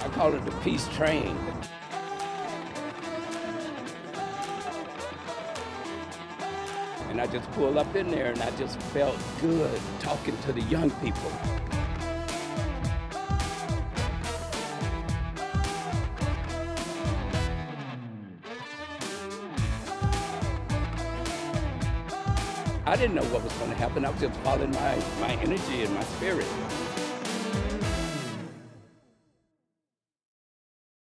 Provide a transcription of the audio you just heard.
I call it the peace train. And I just pulled up in there and I just felt good talking to the young people. I didn't know what was going to happen. I was just following my energy and my spirit.